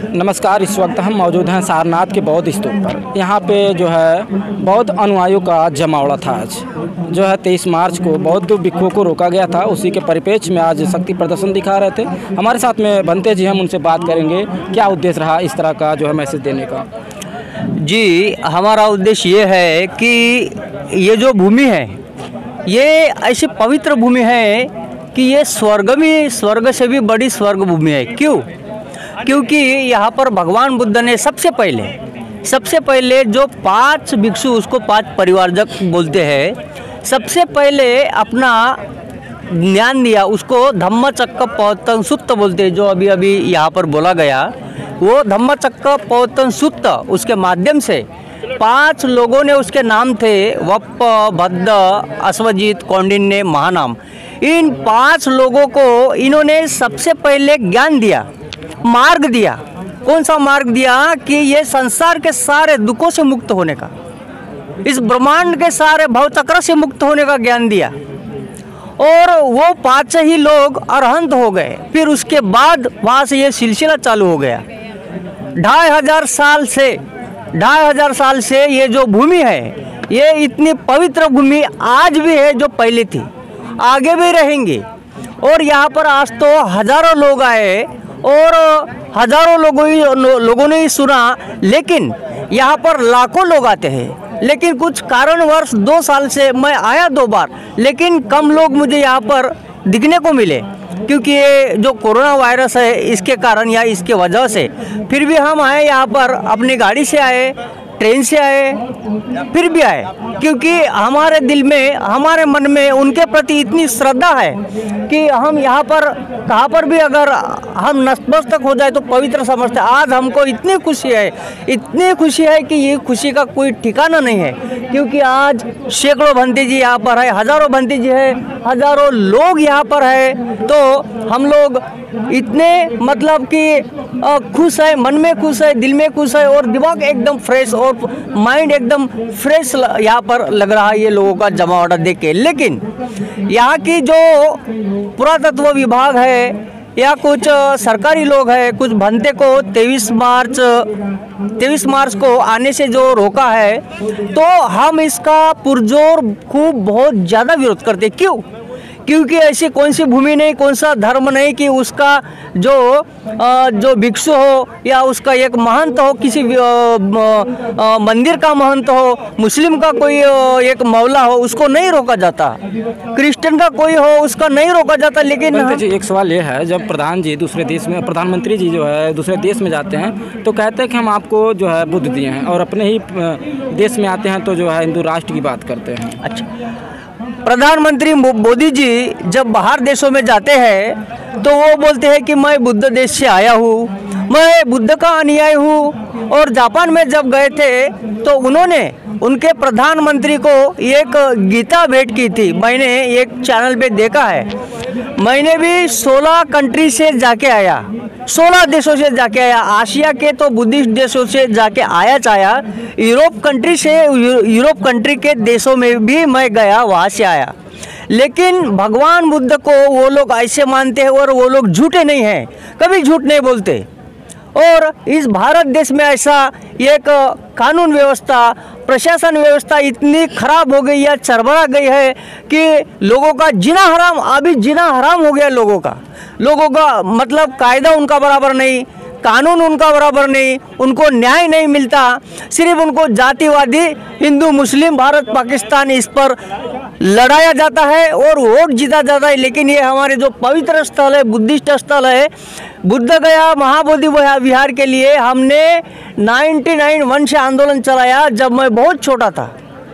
नमस्कार। इस वक्त हम मौजूद हैं सारनाथ के बौद्ध स्तूप पर। यहाँ पे जो है बौद्ध अनुयायियों का जमावड़ा था। आज जो है 23 मार्च को बौद्ध भिक्षुओं को रोका गया था। उसी के परिप्रेक्ष्य में आज शक्ति प्रदर्शन दिखा रहे थे। हमारे साथ में बनते जी, हम उनसे बात करेंगे क्या उद्देश्य रहा इस तरह का जो है मैसेज देने का। जी, हमारा उद्देश्य ये है कि ये जो भूमि है ये ऐसी पवित्र भूमि है कि ये स्वर्ग से भी बड़ी स्वर्ग भूमि है। क्यों? क्योंकि यहाँ पर भगवान बुद्ध ने सबसे पहले जो 5 भिक्षु, उसको 5 परिवारजक बोलते हैं, सबसे पहले अपना ज्ञान दिया। उसको धम्मचक्र प्रवर्तन सूत्र बोलते हैं, जो अभी अभी यहाँ पर बोला गया। वो धम्मचक्र प्रवर्तन सूत्र, उसके माध्यम से 5 लोगों ने, उसके नाम थे वप्प, भद्द, अश्वजित, कौंडिन्य, महानाम। इन 5 लोगों को इन्होंने सबसे पहले ज्ञान दिया, मार्ग दिया। कौन सा मार्ग दिया? कि ये संसार के सारे दुखों से मुक्त होने का, इस ब्रह्मांड के सारे भवचक्र से मुक्त होने का ज्ञान दिया। और वो 5 ही लोग अरहंत हो गए। फिर उसके बाद वहाँ से ये सिलसिला चालू हो गया। 2500 साल से ये जो भूमि है, ये इतनी पवित्र भूमि आज भी है जो पहले थी, आगे भी रहेंगी। और यहाँ पर आज तो हजारों लोग आए और हजारों लोगों ने ही सुना। लेकिन यहाँ पर लाखों लोग आते हैं। लेकिन कुछ कारणवश 2 साल से मैं आया 2 बार, लेकिन कम लोग मुझे यहाँ पर दिखने को मिले, क्योंकि ये जो कोरोना वायरस है इसके कारण या इसके वजह से। फिर भी हम आए यहाँ पर, अपनी गाड़ी से आए, ट्रेन से आए, फिर भी आए, क्योंकि हमारे दिल में, हमारे मन में उनके प्रति इतनी श्रद्धा है कि हम यहाँ पर कहाँ पर भी अगर हम नतमस्तक हो जाए तो पवित्र समझते। आज हमको इतनी खुशी है कि ये खुशी का कोई ठिकाना नहीं है, क्योंकि आज सैकड़ों भंते जी यहाँ पर है, हजारों भंते जी है, हजारों लोग यहाँ पर है। तो हम लोग इतने मतलब कि खुश है, मन में खुश है, दिल में खुश है, और दिमाग एकदम फ्रेश और माइंड एकदम फ्रेश यहाँ पर लग रहा है ये लोगों का जमावड़ा देख के। लेकिन यहाँ की जो पुरातत्व विभाग है या कुछ सरकारी लोग हैं, कुछ भंते को 23 मार्च को आने से जो रोका है, तो हम इसका पुरजोर बहुत ज़्यादा विरोध करते। क्यों? क्योंकि ऐसी कौन सी भूमि नहीं, कौन सा धर्म नहीं कि उसका जो भिक्षु हो या उसका एक महंत हो, किसी मंदिर का महंत हो, मुस्लिम का कोई एक मौला हो, उसको नहीं रोका जाता। क्रिश्चियन का कोई हो, उसका नहीं रोका जाता। लेकिन एक सवाल ये है, जब प्रधानमंत्री जी जो है दूसरे देश में जाते हैं तो कहते हैं कि हम आपको जो है बुद्ध दिए हैं, और अपने ही देश में आते हैं तो जो है हिंदू राष्ट्र की बात करते हैं। अच्छा, प्रधानमंत्री मोदी जी जब बाहर देशों में जाते हैं तो वो बोलते हैं कि मैं बुद्ध देश से आया हूँ, मैं बुद्ध का अनुयायी हूँ। और जापान में जब गए थे तो उन्होंने उनके प्रधानमंत्री को एक गीता भेंट की थी। मैंने एक चैनल पे देखा है। मैंने भी 16 कंट्री से जाके आया, 16 देशों से जाके आया। आशिया के तो बुद्धिस्ट देशों से जाके आया। यूरोप कंट्री के देशों में भी मैं गया, वहाँ से आया। लेकिन भगवान बुद्ध को वो लोग ऐसे मानते हैं, और वो लोग झूठे नहीं हैं, कभी झूठ नहीं बोलते। और इस भारत देश में ऐसा एक कानून व्यवस्था, प्रशासन व्यवस्था इतनी खराब हो गई है, चरमरा गई है कि लोगों का जीना हराम हो गया। लोगों का मतलब कायदा उनका बराबर नहीं, कानून उनका बराबर नहीं, उनको न्याय नहीं मिलता। सिर्फ उनको जातिवादी हिंदू मुस्लिम भारत पाकिस्तान इस पर लड़ाया जाता है और वोट जीता जाता है। लेकिन ये हमारे जो पवित्र स्थल है, बुद्धिस्ट स्थल है, बुद्ध गया महाबोधि विहार के लिए हमने 99 से आंदोलन चलाया। जब मैं बहुत छोटा था,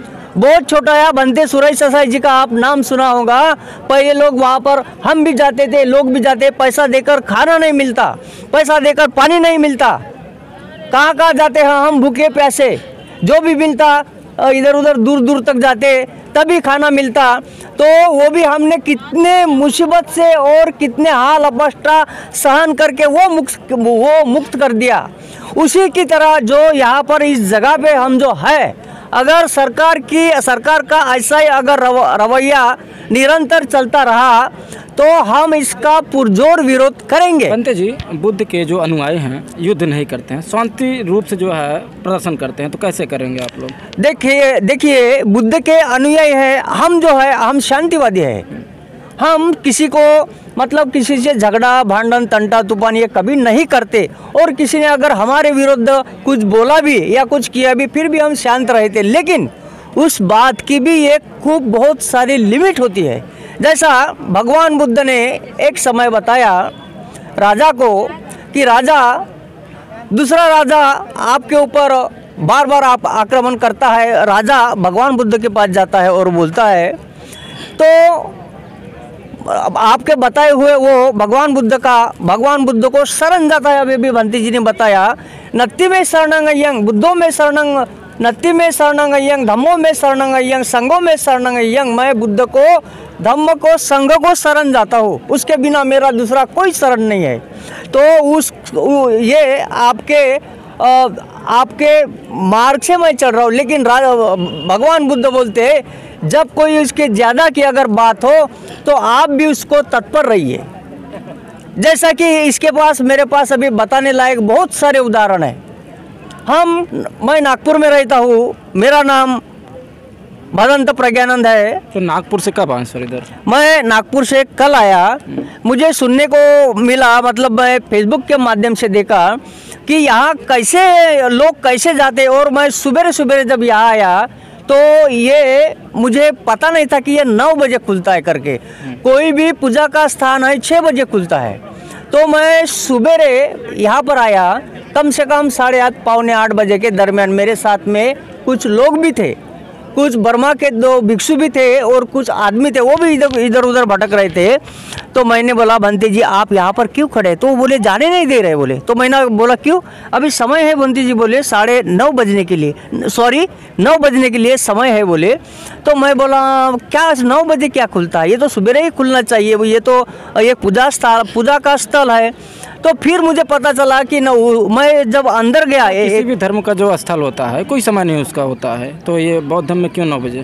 भंते सुरेश ससाई जी का आप नाम सुना होगा। पहले लोग वहाँ पर, हम भी जाते थे, लोग भी जाते, पैसा देकर खाना नहीं मिलता, पैसा देकर पानी नहीं मिलता, कहाँ जाते हैं हम भूखे प्यासे, जो भी मिलता इधर उधर दूर दूर तक जाते तभी खाना मिलता। तो वो भी हमने कितने मुसीबत से और कितने हाल अपस्टा सहन करके वो मुक्त कर दिया। उसी की तरह जो यहाँ पर इस जगह पे हम जो है, अगर सरकार का ऐसा ही अगर रवैया निरंतर चलता रहा तो हम इसका पुरजोर विरोध करेंगे। बंते जी, बुद्ध के जो अनुयायी हैं युद्ध नहीं करते हैं, शांति रूप से जो है प्रदर्शन करते हैं, तो कैसे करेंगे आप लोग? देखिए बुद्ध के अनुयायी हैं, हम जो है हम शांतिवादी हैं। हम किसी को मतलब किसी से झगड़ा भांडन तंटा तूफान ये कभी नहीं करते, और किसी ने अगर हमारे विरुद्ध कुछ बोला भी या कुछ किया भी फिर भी हम शांत रहते। लेकिन उस बात की भी एक खूब बहुत सारी लिमिट होती है। जैसा भगवान बुद्ध ने एक समय बताया राजा को कि राजा, दूसरा राजा आपके ऊपर बार बार आप आक्रमण करता है। राजा भगवान बुद्ध के पास जाता है और बोलता है, तो आपके बताए हुए वो भगवान बुद्ध को शरण जाता है। अभी भी भंती जी ने बताया, नत्ति में शरणंगयं, बुद्धों में शरणंग, नत्ति में शरणंगयं, धम्मों में शरणंगयं, संघों में शरणंगयं। मैं बुद्ध को, धम्म को, संघ को शरण जाता हूँ, उसके बिना मेरा दूसरा कोई शरण नहीं है। तो ये आपके मार्ग से मैं चल रहा हूँ। लेकिन भगवान बुद्ध बोलते हैं जब कोई उसके ज़्यादा की अगर बात हो तो आप भी उसको तत्पर रहिए। जैसा कि इसके पास मेरे पास अभी बताने लायक बहुत सारे उदाहरण हैं। मैं नागपुर में रहता हूँ, मेरा नाम भदंत प्रज्ञानंद है। तो नागपुर से कब आए सर इधर? मैं नागपुर से कल आया। मुझे सुनने को मिला, मतलब मैं फेसबुक के माध्यम से देखा कि यहाँ कैसे लोग कैसे जाते, और मैं सुबह जब यहाँ आया तो ये मुझे पता नहीं था कि ये 9 बजे खुलता है करके। कोई भी पूजा का स्थान है 6 बजे खुलता है। तो मैं सुबह यहाँ पर आया, कम से कम 7:30 पौने 8 बजे के दरमियान। मेरे साथ में कुछ लोग भी थे, कुछ बर्मा के 2 भिक्षु भी थे और कुछ आदमी थे, वो भी इधर उधर भटक रहे थे। तो मैंने बोला बंती जी आप यहाँ पर क्यों खड़े? तो बोले जाने नहीं दे रहे बोले। तो मैंने बोला क्यों? अभी समय है बंती जी बोले 9:30 बजने के लिए, 9 बजने के लिए समय है बोले। तो मैं बोला क्या 9 बजे क्या खुलता है? ये तो सुबह ही खुलना चाहिए, ये तो एक पूजा का स्थल है। तो फिर मुझे पता चला कि मैं जब अंदर गया, किसी भी धर्म का जो स्थल होता है कोई समय नहीं उसका होता है, तो ये बौद्ध धर्म में क्यों 9 बजे?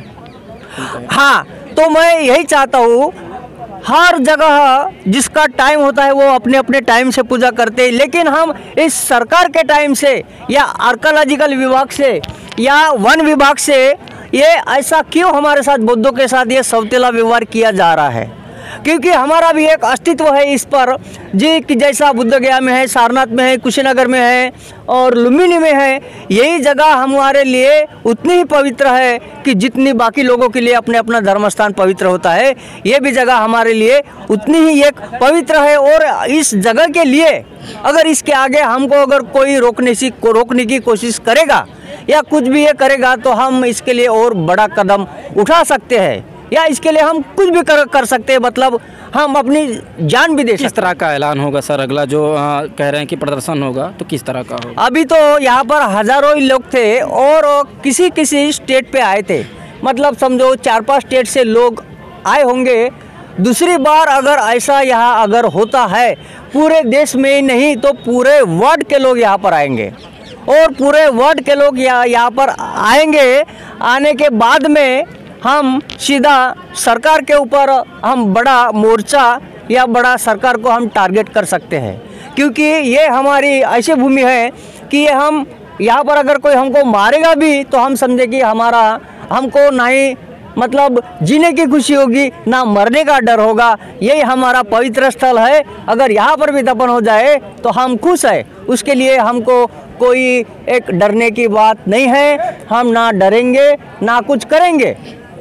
हाँ, तो मैं यही चाहता हूँ हर जगह जिसका टाइम होता है वो अपने अपने टाइम से पूजा करते हैं। लेकिन हम इस सरकार के टाइम से या आर्कियोलॉजिकल विभाग से या वन विभाग से ये ऐसा क्यों हमारे साथ बुद्धों के साथ ये सौतेला व्यवहार किया जा रहा है? क्योंकि हमारा भी एक अस्तित्व है इस पर जी, कि जैसा बुद्धगया में है, सारनाथ में है, कुशीनगर में है और लुम्बिनी में है। यही जगह हमारे लिए उतनी ही पवित्र है कि जितनी बाकी लोगों के लिए अपने अपना धर्म स्थान पवित्र होता है, ये भी जगह हमारे लिए उतनी ही एक पवित्र है। और इस जगह के लिए अगर इसके आगे हमको अगर कोई रोकने की कोशिश करेगा या कुछ भी ये करेगा तो हम इसके लिए और बड़ा कदम उठा सकते हैं, या इसके लिए हम कुछ भी कर सकते हैं, मतलब हम अपनी जान भी दे सकते हैं। किस तरह का ऐलान होगा सर अगला जो कह रहे हैं कि प्रदर्शन होगा, तो किस तरह का होगा? अभी तो यहाँ पर हजारों ही लोग थे और किसी स्टेट पे आए थे, मतलब समझो 4-5 स्टेट से लोग आए होंगे। दूसरी बार अगर ऐसा यहाँ अगर होता है, पूरे देश में ही नहीं तो पूरे वर्ल्ड के लोग यहाँ पर आएंगे और पूरे वर्ल्ड के लोग यहाँ पर आएंगे। आने के बाद में हम सीधा सरकार के ऊपर हम बड़ा मोर्चा या बड़ा सरकार को हम टारगेट कर सकते हैं, क्योंकि ये हमारी ऐसी भूमि है कि ये हम यहाँ पर अगर कोई हमको मारेगा भी तो हम समझे कि हमको ना ही मतलब जीने की खुशी होगी ना मरने का डर होगा। यही हमारा पवित्र स्थल है, अगर यहाँ पर भी दफन हो जाए तो हम खुश है। उसके लिए हमको कोई एक डरने की बात नहीं है, हम ना डरेंगे ना कुछ करेंगे।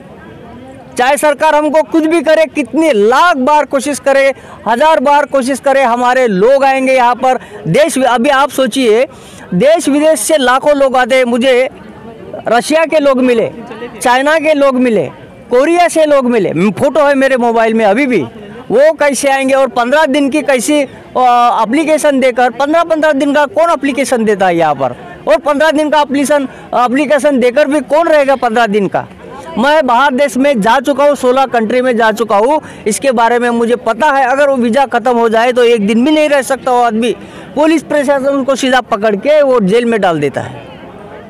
चाहे सरकार हमको कुछ भी करे, कितनी लाख बार कोशिश करे, 1000 बार कोशिश करे, हमारे लोग आएंगे यहाँ पर। अभी आप सोचिए देश विदेश से लाखों लोग आते हैं। मुझे रशिया के लोग मिले, चाइना के लोग मिले, कोरिया से लोग मिले, फोटो है मेरे मोबाइल में अभी भी। वो कैसे आएंगे और 15 दिन की कैसी एप्लीकेशन देकर, 15 दिन का कौन एप्लीकेशन देता है यहाँ पर, और 15 दिन का एप्लीकेशन देकर भी कौन रहेगा 15 दिन का। मैं बाहर देश में जा चुका हूँ, 16 कंट्री में जा चुका हूँ, इसके बारे में मुझे पता है। अगर वो वीज़ा ख़त्म हो जाए तो एक दिन भी नहीं रह सकता वो आदमी, पुलिस प्रशासन उनको सीधा पकड़ के वो जेल में डाल देता है।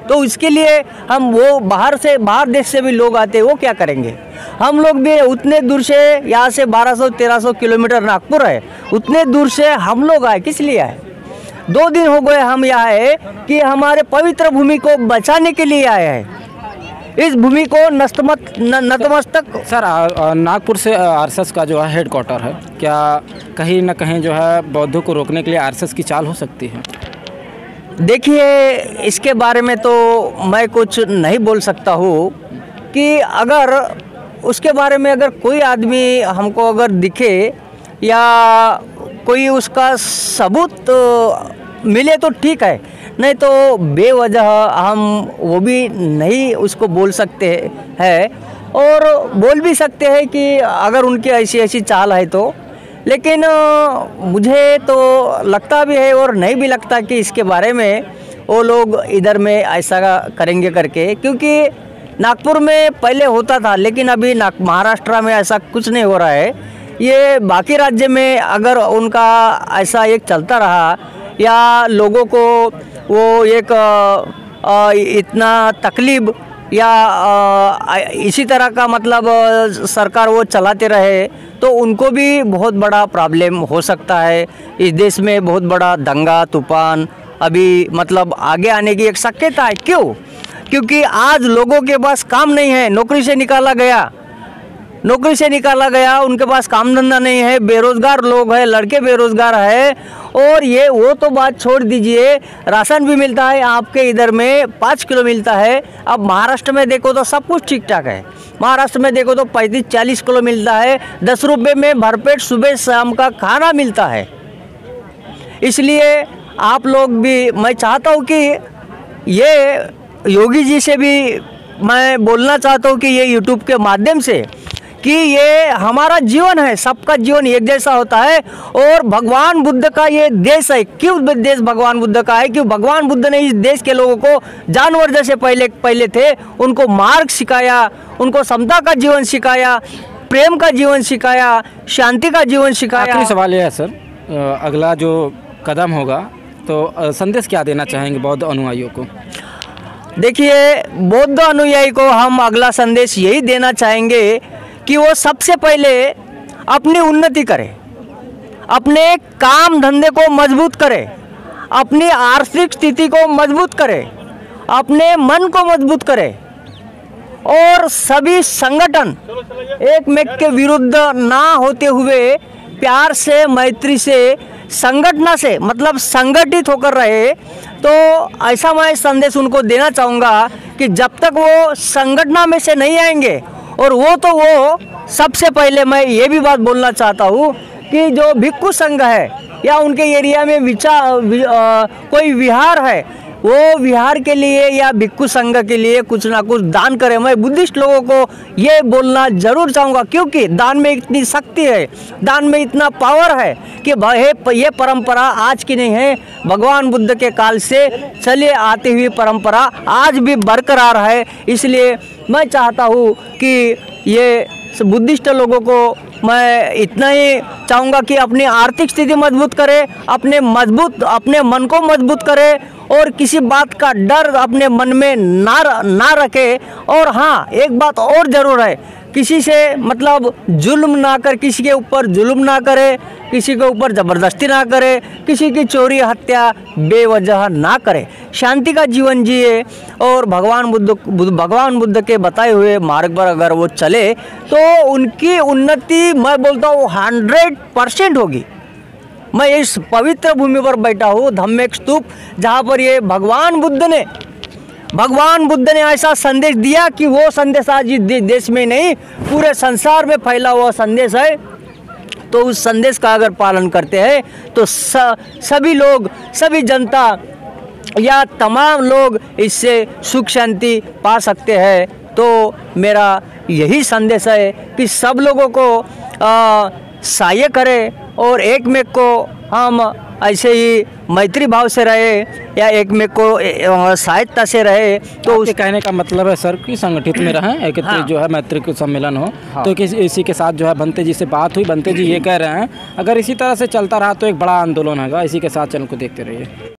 तो इसके लिए हम वो बाहर देश से भी लोग आते हैं, वो क्या करेंगे? हम लोग भी उतने दूर से, यहाँ से 1200-1300 किलोमीटर नागपुर है, उतने दूर से हम लोग आए, किस लिए आए? 2 दिन हो गए हम यहाँ आए कि हमारे पवित्र भूमि को बचाने के लिए आए हैं, इस भूमि को नतमस्तक। सर नागपुर से आरएसएस का जो है हेडक्वार्टर है, क्या कहीं ना कहीं जो है बौद्धों को रोकने के लिए आरएसएस की चाल हो सकती है? देखिए, इसके बारे में तो मैं कुछ नहीं बोल सकता हूँ कि अगर उसके बारे में अगर कोई आदमी हमको अगर दिखे या कोई उसका सबूत मिले तो ठीक है, नहीं तो बेवजह हम वो भी नहीं उसको बोल सकते हैं, और बोल भी सकते हैं कि अगर उनकी ऐसी ऐसी चाल है तो। लेकिन मुझे तो लगता भी है और नहीं भी लगता कि इसके बारे में वो लोग इधर में ऐसा करेंगे करके, क्योंकि नागपुर में पहले होता था, लेकिन अभी महाराष्ट्र में ऐसा कुछ नहीं हो रहा है। ये बाकी राज्य में अगर उनका ऐसा एक चलता रहा या लोगों को वो एक इतना तकलीफ या इसी तरह का मतलब सरकार वो चलाते रहे, तो उनको भी बहुत बड़ा प्रॉब्लम हो सकता है। इस देश में बहुत बड़ा दंगा तूफान अभी मतलब आगे आने की एक शक्यता है। क्यों? क्योंकि आज लोगों के पास काम नहीं है, नौकरी से निकाला गया, उनके पास काम धंधा नहीं है, बेरोजगार लोग हैं, लड़के बेरोजगार है। और ये वो तो बात छोड़ दीजिए, राशन भी मिलता है आपके इधर में 5 किलो मिलता है। अब महाराष्ट्र में देखो तो सब कुछ ठीक ठाक है, महाराष्ट्र में देखो तो 35-40 किलो मिलता है, 10 रुपये में भरपेट सुबह शाम का खाना मिलता है। इसलिए आप लोग भी, मैं चाहता हूँ कि ये योगी जी से भी मैं बोलना चाहता हूँ कि ये यूट्यूब के माध्यम से कि ये हमारा जीवन है, सबका जीवन एक जैसा होता है, और भगवान बुद्ध का ये देश है। क्यों देश भगवान बुद्ध का है? क्यों भगवान बुद्ध ने इस देश के लोगों को जानवर जैसे पहले थे, उनको मार्ग सिखाया, उनको समता का जीवन सिखाया, प्रेम का जीवन सिखाया, शांति का जीवन सिखाया। आखिरी सवाल ये है सर, अगला जो कदम होगा तो संदेश क्या देना चाहेंगे बौद्ध अनुयायियों को? देखिए, बौद्ध अनुयायी को हम अगला संदेश यही देना चाहेंगे कि वो सबसे पहले अपनी उन्नति करे, अपने काम धंधे को मजबूत करे, अपनी आर्थिक स्थिति को मजबूत करे, अपने मन को मजबूत करे, और सभी संगठन एक मेक के विरुद्ध ना होते हुए प्यार से, मैत्री से, संगठन से मतलब संगठित होकर रहे। तो ऐसा मैं संदेश उनको देना चाहूँगा कि जब तक वो संगठन में से नहीं आएंगे, और वो सबसे पहले मैं ये भी बात बोलना चाहता हूँ कि जो भिक्षु संघ है या उनके एरिया में कोई विहार है, वो विहार के लिए या भिक्षु संघ के लिए कुछ ना कुछ दान करें। मैं बुद्धिस्ट लोगों को ये बोलना जरूर चाहूँगा, क्योंकि दान में इतनी शक्ति है, दान में इतना पावर है कि ये परंपरा आज की नहीं है, भगवान बुद्ध के काल से चले आती हुई परंपरा आज भी बरकरार है। इसलिए मैं चाहता हूँ कि ये बुद्धिस्ट लोगों को मैं इतना ही चाहूँगा कि अपनी आर्थिक स्थिति मजबूत करे, अपने मन को मजबूत करे, और किसी बात का डर अपने मन में ना रखे। और हाँ, एक बात और ज़रूर है, किसी से मतलब जुल्म ना कर, किसी के ऊपर जुल्म ना करे, किसी के ऊपर ज़बरदस्ती ना करे, किसी की चोरी हत्या बेवजह ना करे, शांति का जीवन जिए, और भगवान बुद्ध के बताए हुए मार्ग पर अगर वो चले तो उनकी उन्नति मैं बोलता हूँ 100% होगी। मैं इस पवित्र भूमि पर बैठा हूँ, धम्मेक स्तूप, जहाँ पर ये भगवान बुद्ध ने ऐसा संदेश दिया कि वो संदेश आज इस देश में नहीं पूरे संसार में फैला हुआ संदेश है। तो उस संदेश का अगर पालन करते हैं तो सभी लोग, सभी जनता या तमाम लोग इससे सुख शांति पा सकते हैं। तो मेरा यही संदेश है कि सब लोगों को सहाय करें, और एक में को हम ऐसे ही मैत्री भाव से रहे या एक में को सहायता से रहे। तो उसके कहने का मतलब है सर कि संगठित में रहें, एकत्रित हाँ। जो है मैत्री के सम्मेलन हो। हाँ। तो इसी के साथ जो है बंते जी से बात हुई, बंते जी ये कह रहे हैं अगर इसी तरह से चलता रहा तो एक बड़ा आंदोलन होगा। इसी के साथ चैनल को देखते रहिए।